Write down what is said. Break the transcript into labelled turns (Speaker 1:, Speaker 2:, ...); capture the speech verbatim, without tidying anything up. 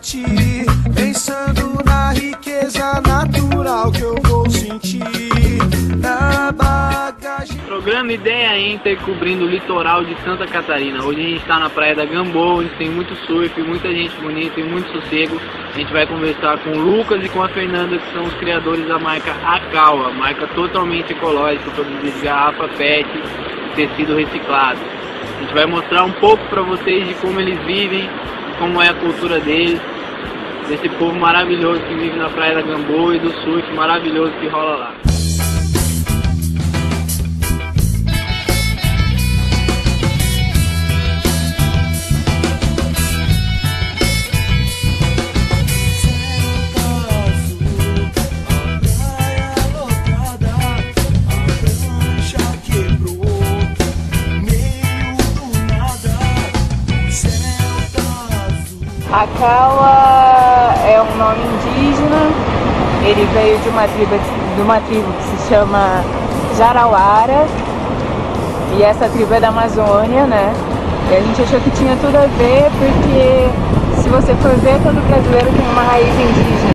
Speaker 1: ti, pensando na riqueza natural que eu vou sentir na bagagem.
Speaker 2: Programa Ideia Enter, cobrindo o litoral de Santa Catarina. Hoje a gente está na praia da Gamboa, onde tem muito surf, muita gente bonita e muito sossego. A gente vai conversar com o Lucas e com a Fernanda, que são os criadores da marca Akawa, marca totalmente ecológica, produzida de garrafa P E T, tecido reciclado. A gente vai mostrar um pouco para vocês de como eles vivem, como é a cultura deles, desse povo maravilhoso que vive na praia da Gamboa e do surf maravilhoso que rola lá.
Speaker 3: Akawa é um nome indígena, ele veio de uma tribo, de uma tribo que se chama Jarauara, e essa tribo é da Amazônia, né? E a gente achou que tinha tudo a ver, porque se você for ver, todo brasileiro tem uma raiz indígena.